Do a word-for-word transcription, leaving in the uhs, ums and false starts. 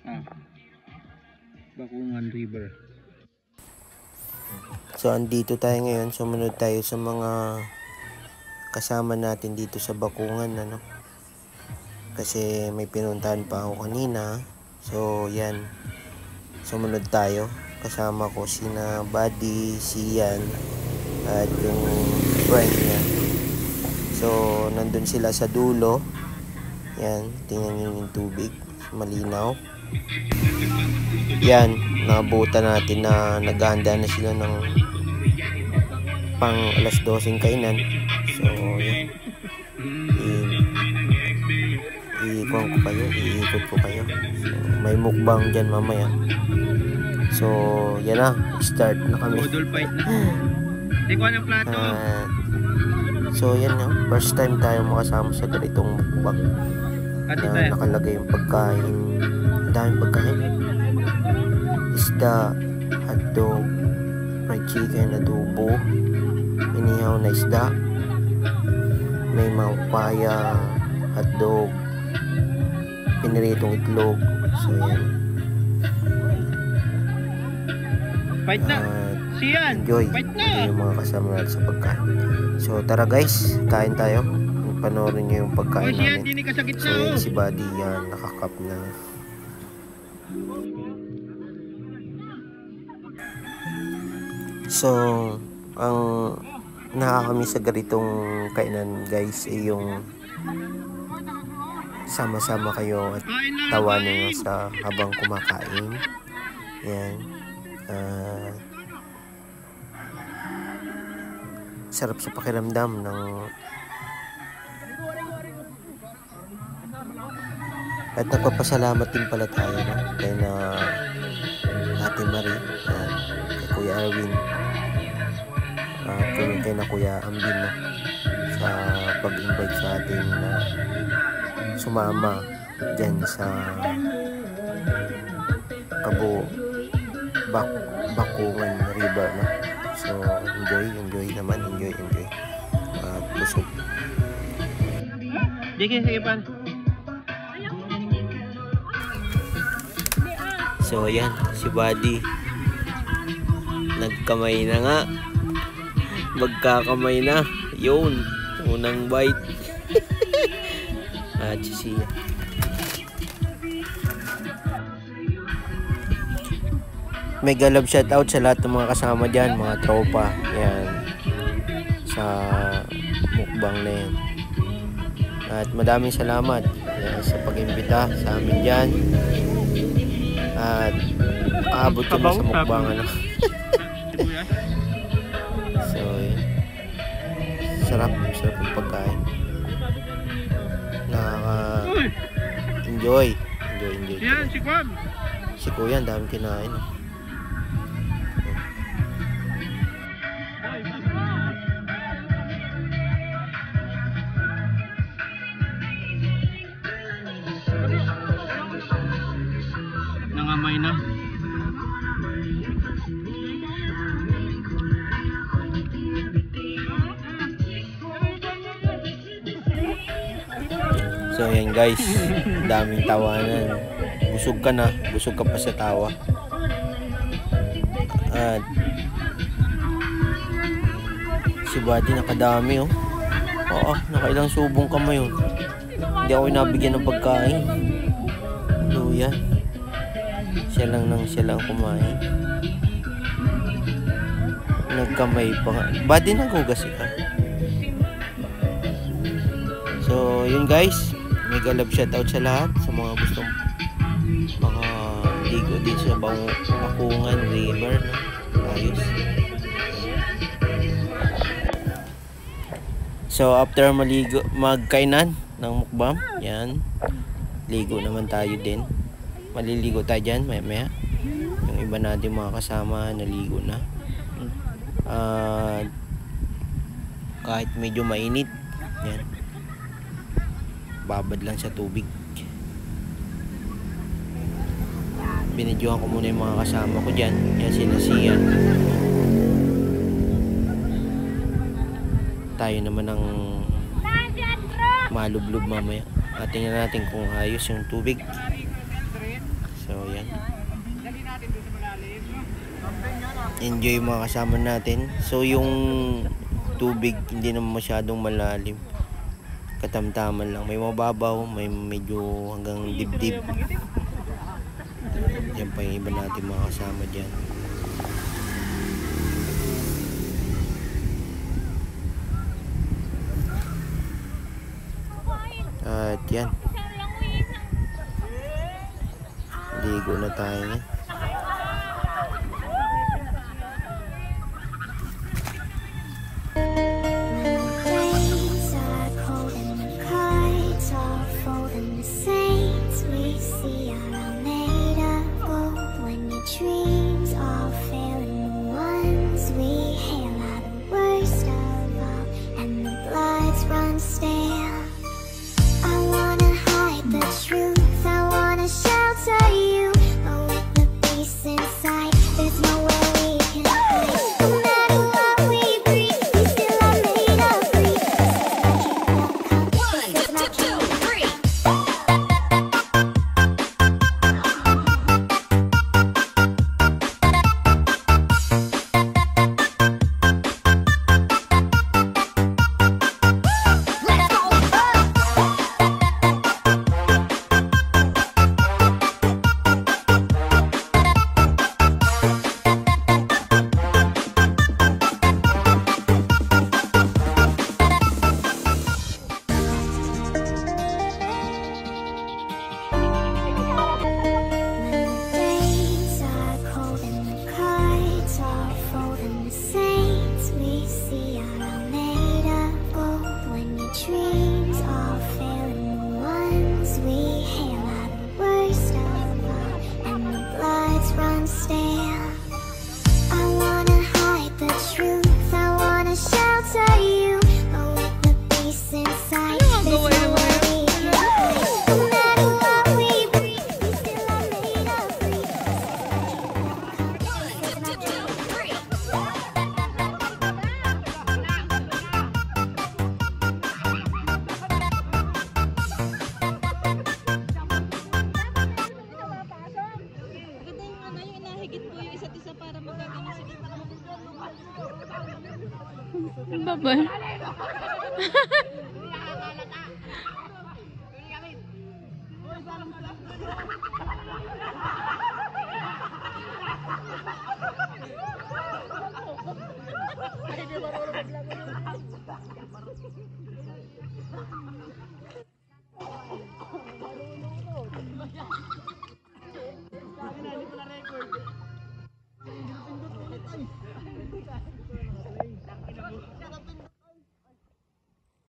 Ah. Bakungan River. So andito tayo ngayon, sumunod tayo sa mga kasama natin dito sa Bakungan, ano. Kasi may pinuntahan pa ako kanina. So yan, sumunod tayo. Kasama ko sina Buddy, Sian, at yung friend niya. So nandun sila sa dulo. Yan, tingnan nyo yung tubig, malinaw. Yan, nakabuta natin na naghahanda na sila ng pang alas doseng kainan. So yan, iikon ko kayo, iikot ko kayo. So, may mukbang dyan mamaya. So yan na, start na kami. Budol fight na. Hindi ko anong plato. Uh, so yan nga, first time tayo makasama sa ganitong mukbang na nakalagay yung pagkain. Ang daming pagkain. Isda, hotdog, fried chicken, adobo, inihaw na isda, may mapaya, hotdog, piniritong itlog. So yan, fight na. Siyan, enjoy fight na. yung mga kasama natin sa pagkain. So tara guys, kain tayo. Panoorin nyo yung pagkain Siyan, namin. di ka sakit So yan, si Buddy yan, nakakap na. So ang nakakami sa ganitong kainan guys ay yung sama-sama kayo at tawanan nyo sa habang kumakain. Yan. Uh, sarap sa pakiramdam ng at nagpapasalamat din pala tayo, no? Kaya na Ate Marie, uh, kay Kuya Erwin, at uh, kay, kay na Kuya Ambin, no? Sa pag-invite sa atin na uh, sumama dyan sa Kabo Bak Bakungan River, no? So enjoy, enjoy naman, enjoy, enjoy. At uh, busog. Sige, sige pa. So ayan, si Buddy nagkamay na nga. Magkakamay na. Yun, unang bite. At si Sia. Mega love shoutout sa lahat ng mga kasama dyan, mga tropa. Yan, sa mukbang na yan. At madaming salamat yan, sa pag-imbita sa amin dyan. At aabot kami sa mukbang, ano. So yun, sarap, sarap yung pagkain. Nakaka enjoy enjoy, enjoy Yan, si Kwam. si Kuya, ang daming kinain. Nangamay na. So ayan guys, daming tawanan. Busog ka na, busog ka pa sa tawa. At si Buddy nakadami, oh. Oo, nakailang subong kamay, oh. Hindi ako nabigyan ng pagkain. Luya. Siya lang nang siya lang kumain. Nagkamay pa nga. Buddy, naghugas ka. So yun guys, mega love shoutout sa lahat, sa mga gustong makaligo din sa Bakungan River, no? Ayos. So after maligo, magkainan ng mukbang, yan, ligo naman tayo din. Maliligo tayo dyan maya maya. Yung iba natin mga kasama naligo na. Uh, kahit medyo mainit, yan, babad lang sa tubig. Binidyohan ko muna yung mga kasama ko dyan. Yan, sinasiyan. Tayo naman ng malublob mamaya. At tingnan natin kung ayos yung tubig. So So, yan. Enjoy yung mga kasama natin. So, yung tubig hindi naman masyadong malalim. Katamtaman lang. May mababaw, may medyo hanggang dibdib. Yan pa yung iba natin mga kasama dyan. At yan. Ligo na tayo ngayon. Bye-bye.